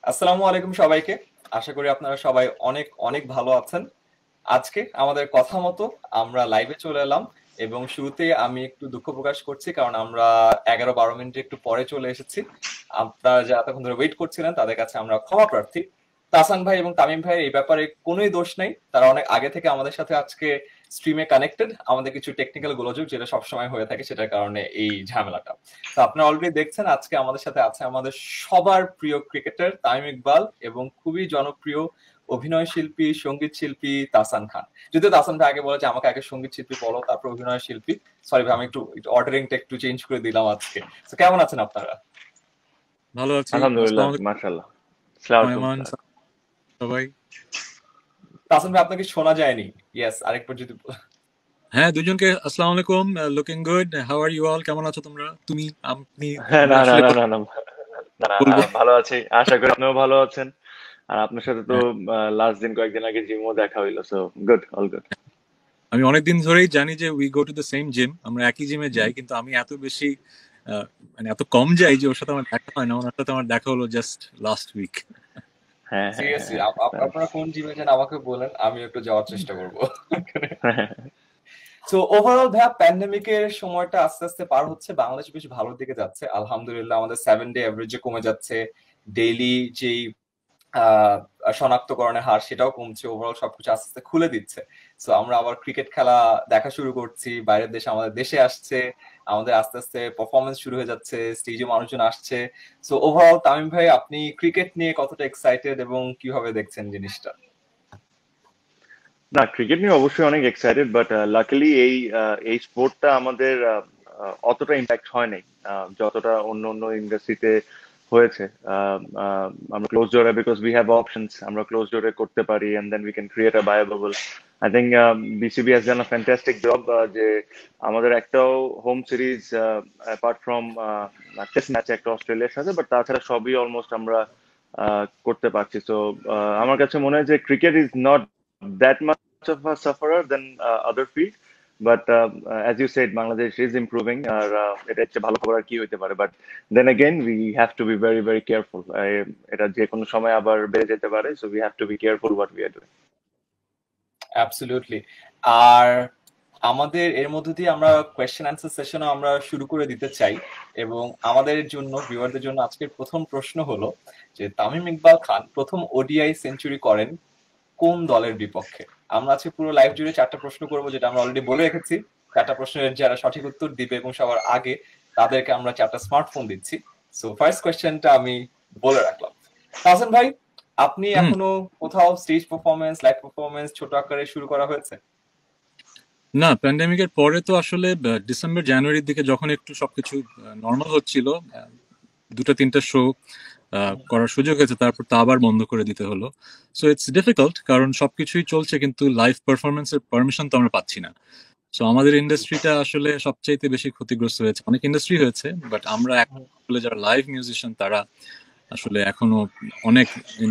আসসালামু আলাইকুম সবাইকে। আশা করি আপনারা সবাই অনেক অনেক ভালো আছেন। আজকে আমাদের কথা মতো আমরা লাইভে চলে এলাম এবং শুরুতে আমি একটু দুঃখ প্রকাশ করছি কারণ আমরা 11-12 মিনিট একটু পরে চলে এসেছি। আপনারা যারা এতক্ষণ ধরে ওয়েট করছিলেন তাদের কাছে আমরা ক্ষমা প্রার্থী। তাসান ভাই এবং তামিম ভাই এই ব্যাপারে কোনোই দোষ নাই, তারা অনেক আগে থেকে আমাদের সাথে আজকে স্ট্রিমে কানেক্টেড। আমাদের কিছু টেকনিক্যাল গোলযোগ যেটা সবসময় হয়ে থাকে সেটার কারণে এই ঝামেলাটা। তো আপনারা অলরেডি দেখছেন আজকে আমাদের সাথে আছে আমাদের সবার প্রিয় ক্রিকেটার তামিম ইকবাল এবং খুবই জনপ্রিয় অভিনয় শিল্পী, সঙ্গীত শিল্পী তাসান খান। যদিও তাসান ভাই আগে বলে যে আমাকে আগে সঙ্গীত শিল্পী বলো তারপর অভিনয় শিল্পী। সরি ভাই, আমি একটু অর্ডারিংটা একটু চেঞ্জ করে দিলাম আজকে। তো কেমন আছেন আপনারা? ভালো আছি। আলহামদুলিল্লাহ, আসসালামু মাশাআল্লাহ। আসসালামু আলাইকুম আলাইকুম সবাই। তাসান ভাই আপনাকে শোনা যায়নি। ইয়েস, আরেকবার যদি হ্যাঁ, দুজনকে আসসালামু আলাইকুম। Looking good. How are you all? কেমন আছো তোমরা? আপনি হ্যাঁ, আমরা না না আসলে না না না না না, বলবো। ভালো আছি, আশা করি আপনিও ভালো আছেন। আর আপনার সাথে তো হ্যাঁ, লাস্ট দিন কয়েকদিন আগে জিমও দেখা হইলো, সো গুড, অল গুড। আমি অনেকদিন ধরেই জানি যে we go to the same gym, আমরা একই জিমে যাই, কিন্তু আমি এত বেশি মানে এত কম যাই যে ওর সাথে আমার দেখা হয় না। ওনার সাথে আমার দেখা হলো জাস্ট লাস্ট উইক। হ্যাঁ হ্যাঁ সিরিয়াসলি হ্যাঁ আপনারা কোন জিমে যান আমাকে বলেন, আমি একটু যাওয়ার চেষ্টা করবো। হ্যাঁ। তো ওভারঅল ভাইয়া প্যান্ডেমিকের সময়টা আস্তে আস্তে পার হচ্ছে, বাংলাদেশ বেশ ভালোর দিকে যাচ্ছে আলহামদুলিল্লাহ। আমাদের 7 ডে এভারেজে কমে যাচ্ছে, ডেইলি যেই আহ শনাক্তকরণের হার সেটাও কমছে, ওভারঅল সবকিছু আস্তে আস্তে খুলে দিচ্ছে। সো আমরা আবার ক্রিকেট খেলা দেখা শুরু করছি, বাইরের দেশে আমাদের দেশে আসছে, আমাদের আস্তে আস্তে পারফরমেন্স শুরু হয়ে যাচ্ছে, স্টেজে মানুষজন আসছে। সো ওভারঅল তামিম ভাই আপনি ক্রিকেট নিয়ে কতটা এক্সাইটেড এবং কিভাবে দেখছেন জিনিসটা? না, ক্রিকেট নিয়ে অবশ্যই অনেক এক্সাইটেড, বাট লাকিলি এই স্পোর্টটা আমাদের অতটা ইম্প্যাক্ট হয় নাই যতটা অন্য অন্য ইন্ডাস্ট্রিতে হয়েছে। আমরা ক্লোজ ডোরে, বিকজ উই হ্যাভ অপশনস, আমরা ক্লোজ ডোরে করতে পারি and then we can create a bio bubble. I think BCB has done a fantastic job, যে আমাদের একটাও home series apart from test match একটা অস্ট্রেলিয়ার সাথে, বাট তাছাড়া সবই অলমোস্ট আমরা করতে পারছি। তো আমার কাছে মনে হয় যে cricket is not that much of a sufferer than other field. But as you said, Bangladesh is improving. এটা হচ্ছে ভালো খবর, আর কি হইতে পারে? But then again, we have to be very, very careful. এটা যে কোনো সময় আবার বেড়ে যেতে পারে, so we have to be careful what we are doing. Absolutely. আর আমাদের এর মধ্যে দিয়ে আমরা কোয়েশ্চেন অ্যান্সার সেশনও আমরা শুরু করে দিতে চাই এবং আমাদের জন্য ভিউয়ারদের জন্য আজকের প্রথম প্রশ্ন হলো যে তামিম ইকবাল খান প্রথম ওডিআই সেঞ্চুরি করেন কোন দলের বিপক্ষে? আমরা আজকে পুরো লাইভ জুড়ে 4টা প্রশ্ন করবো, যেটা আমরা অলরেডি বলে রেখেছি। 4টা প্রশ্নের যারা সঠিক উত্তর দিবে এবং সবার আগে তাদেরকে আমরা 4টা স্মার্টফোন দিচ্ছি। সো ফার্স্ট কোয়েশ্চেনটা আমি বলে রাখলাম। তাহসান ভাই, আপনি এখনো কোথাও স্টেজ পারফরমেন্স, লাইভ পারফরমেন্স ছোট আকারে শুরু করা হয়েছে? না, প্যান্ডেমিকের পরে তো আসলে ডিসেম্বর জানুয়ারির দিকে যখন একটু সবকিছু নর্মাল হচ্ছিল, 2-3টা শো করার সুযোগ হয়েছে, তারপর তা আবার বন্ধ করে দিতে হলো। সো ইটস ডিফিকাল্ট, কারণ সবকিছুই চলছে কিন্তু লাইভ পারফরমেন্সের পারমিশন তো আমরা পাচ্ছি না। সো আমাদের ইন্ডাস্ট্রিটা আসলে সবচাইতে বেশি ক্ষতিগ্রস্ত হয়েছে। অনেক ইন্ডাস্ট্রি হয়েছে, বাট আমরা আসলে যারা লাইভ মিউজিশিয়ান তারা আসলে এখনো অনেক,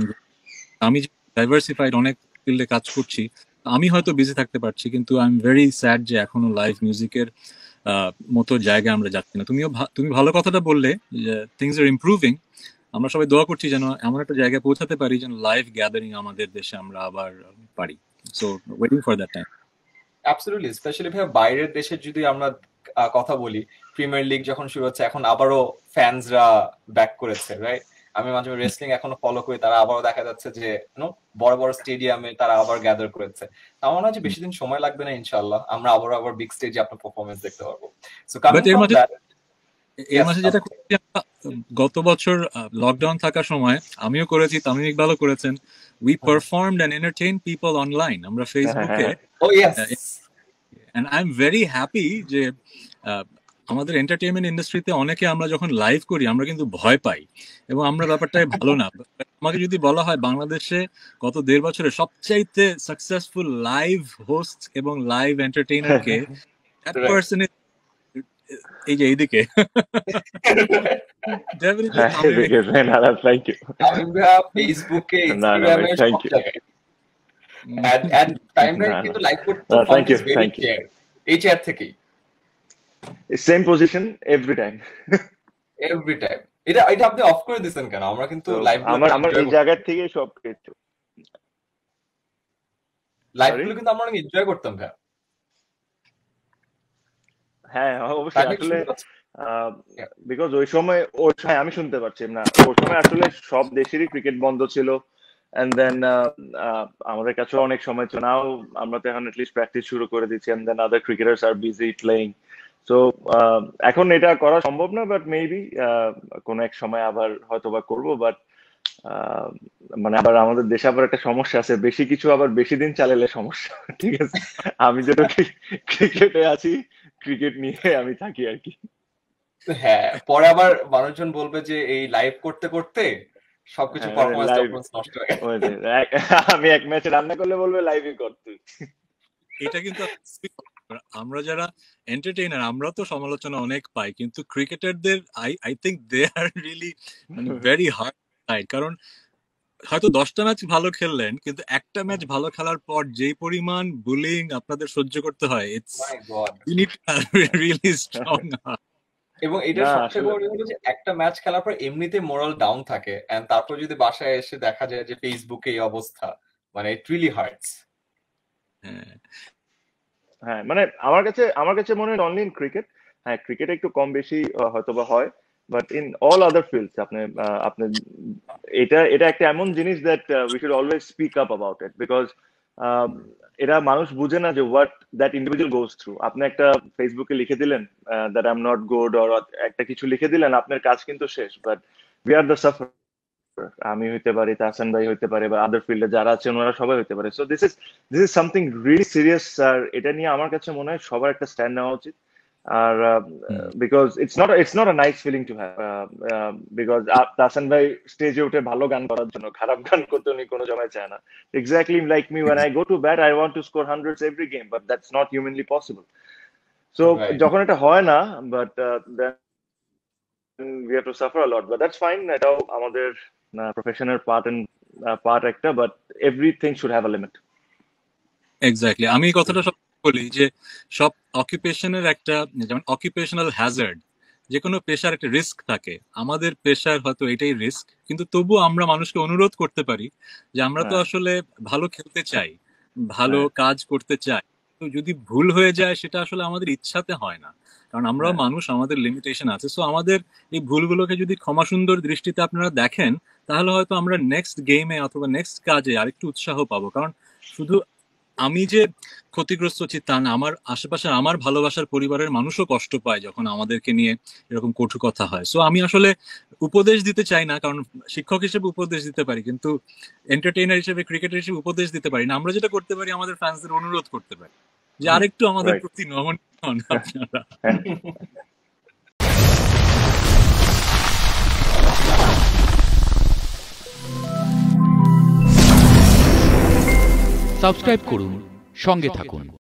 আমি ডাইভার্সিফাইড অনেক ফিল্ডে কাজ করছি, আমি হয়তো বিজি থাকতে পারছি, কিন্তু আই এম ভেরি স্যাড যে এখনো লাইভ মিউজিকের মতো জায়গায় আমরা যাচ্ছি না। তুমি ভালো কথাটা বললে যে থিংস আর ইমপ্রুভিং। আমরা সবাই দোয়া করছি যেন এমন একটা জায়গায় পৌঁছাতে পারি যেন লাইভ গ্যাদারিং আমাদের দেশে আমরা আবার পারি। So waiting for that time. Absolutely, specially ভাই বাইরের দেশের যদি আমরা কথা বলি, প্রিমিয়ার লিগ যখন শুরু হচ্ছে, এখন আবারও ফ্যান্সরা ব্যাক করেছে, রাইট? আমি মাঝে মাঝে রেসলিং এখনো ফলো করি, তারা আবারও দেখা যাচ্ছে যে বড় বড় স্টেডিয়ামে তারা আবার গ্যাদার করেছে। আমার মনে হয় যে বেশি দিন সময় লাগবে না, ইনশাআল্লাহ আমরা আবার বিগ স্টেজে আপনার পারফরমেন্স দেখতে পারবো। সো কামিং ফ্রম দ্যাট, এর মাঝে যেটা করছি, গত বছর লকডাউন থাকার সময় আমিও করেছি, তামিম ইকবালও করেছেন, we performed and entertain people online. আমরা ফেসবুকে, and I am very happy যে আমাদের এন্টারটেইনমেন্ট ইন্ডাস্ট্রিতে অনেকে আমরা যখন লাইভ করি আমরা কিন্তু ভয় পাই এবং আমরা ব্যাপারটাই ভালো না। আমাকে যদি বলা হয় বাংলাদেশে গত 1.5 বছরে সবচাইতে সাকসেসফুল লাইভ হোস্ট এবং লাইভ এন্টারটেইনার কে, দ্যাট পারসন ইজ এই যে এইদিকে। ফেসবুকে, ইনস্টাগ্রামে সব জায়গায় টাইম লাইন কিন্তু লাইভ করতে ফান্ড ইজ ভেরি কেয়ার। এই চেয়ার থেকেই same position every time. Every time. এটা এটা আপনি অফ করে দিচ্ছেন কেন? আমরা কিন্তু তো লাইভ গুলো আমার আমার এনজয় এই করতাম, জায়গার থেকে সবকিছু। Live sorry. গুলো কিন্তু আমরা অনেক এনজয় করতাম ভাই। হ্যাঁ তাই অবশ্যই নাকি আসলে শুনতে পাচ্ছেন? বিকজ হ্যাঁ আমি শুনতে পারছি না, ওই সময় আসলে সব দেশেরই ক্রিকেট বন্ধ ছিল, এন্ড দেন আমাদের কাছে অনেক সময় ছিল নাও, আমরা তো এখন এটলিস্ট প্র্যাকটিস শুরু করে দিচ্ছি, and then other cricketers are busy playing. So এখন এটা করা সম্ভব না, বাট মেবি কোনো এক সময় আবার হয়তো বা করবো, বাট মানে আবার আমাদের দেশে আবার একটা সমস্যা আছে, বেশি কিছু আবার বেশি দিন চালালে সমস্যা। ঠিক আছে, আমি যেটা ক্রিকেটে আছি, ক্রিকেট নিয়ে আমি থাকি আর কি। হ্যাঁ, পরে আবার মানুষজন বলবে যে এই লাইভ করতে করতে সবকিছু হ্যাঁ মানে পারফরমেন্স লাইভ টারফরমেন্স নষ্ট হয়ে গেছে। হয়েছে, আমি এক ম্যাচে রান্না করলে বলবে লাইভই কর তুই। এটা কিন্তু আমরা যারা এন্টারটেইনার আমরা তো সমালোচনা অনেক পাই, কিন্তু ক্রিকেটারদের I think they are really মানে ভেরি হার্ড সাইড। কারণ হয়তো 10টা ম্যাচ ভালো খেললেন, কিন্তু একটা ম্যাচ ভালো খেলার পর যেই পরিমাণ বুলিং আপনাদের সহ্য করতে হয়, it's my god. You need really strong. এবং না এটার সবথেকে আসলে বড় হলো যে একটা ম্যাচ খেলার পর এমনিতে মোরাল ডাউন থাকে, এন্ড তারপর যদি বাসায় এসে দেখা যায় যে ফেসবুকে এই অবস্থা, মানে ইট রিয়েলি হার্টস। হ্যাঁ মানে আমার কাছে মনে হয় অনলি ইন ক্রিকেট, হ্যাঁ ক্রিকেটে একটু কম বেশি হয়তো বা হয়, but in all other fields আপনি এটা এটা একটা এমন জিনিস that we should always speak up about it, because এরা মানুষ বুঝে না যে what that individual goes through. আপনি একটা ফেসবুকে লিখে দিলেন that I am not good, or একটা কিছু লিখে দিলেন, আপনার কাজ কিন্তু শেষ, but we are the suffer. আমি হইতে পারি, তাহসান ভাই হইতে পারে, বা আদার ফিল্ডে যারা আছেন ওরা সবাই হইতে পারে। So this is something really serious, আর এটা নিয়ে আমার কাছে মনে হয় সবার একটা স্ট্যান্ড নেওয়া উচিত। আর because it's not a nice feeling to have, because Tahsan ভাই স্টেজে উঠে ভালো গান করার জন্য, খারাপ গান করতে উনি কোনো সময় চায় না। Exactly like me, when I go to bat I want to score hundreds every game, but that's not humanly possible. So right. যখন এটা হয় না, but then we have to suffer a lot, but that's fine, এটাও আমাদের প্রফেশনের part একটা, but everything should have a limit. Exactly, আমি এই কথাটা সব বলি যে সব অকুপেশনের একটা, যেমন অকুপেশনাল হ্যাজার্ড, যে কোনো পেশার একটা রিস্ক থাকে, আমাদের পেশার হয়তো এটাই রিস্ক, কিন্তু তবু আমরা মানুষকে অনুরোধ করতে পারি যে আমরা তো হ্যাঁ আসলে ভালো খেলতে চাই, ভালো হ্যাঁ কাজ করতে চাই, তো যদি ভুল হয়ে যায় সেটা আসলে আমাদের ইচ্ছাতে হয় না, কারণ আমরাও হ্যাঁ মানুষ, আমাদের লিমিটেশন আছে। সো আমাদের এই ভুলগুলোকে যদি ক্ষমা সুন্দর দৃষ্টিতে আপনারা দেখেন, তাহলে হয়তো আমরা নেক্সট গেমে অথবা নেক্সট কাজে আরেকটু উৎসাহ পাবো। কারণ শুধু আমি যে ক্ষতিগ্রস্ত হচ্ছি তা না, আমার আশেপাশে আমার ভালোবাসার পরিবারের মানুষও কষ্ট পায় যখন আমাদেরকে নিয়ে এরকম কটু কথা হয়। সো আমি আসলে উপদেশ দিতে চাই না, কারণ শিক্ষক হিসেবে উপদেশ দিতে পারি, কিন্তু এন্টারটেইনার হিসেবে, ক্রিকেটার হিসেবে উপদেশ দিতে পারি না। আমরা যেটা করতে পারি, আমাদের ফ্যান্সদের অনুরোধ করতে পারি যে আরেকটু আমাদের রাইট। প্রতি নমনীয় হন আপনারা। সাবস্ক্রাইব করুন, সঙ্গে থাকুন।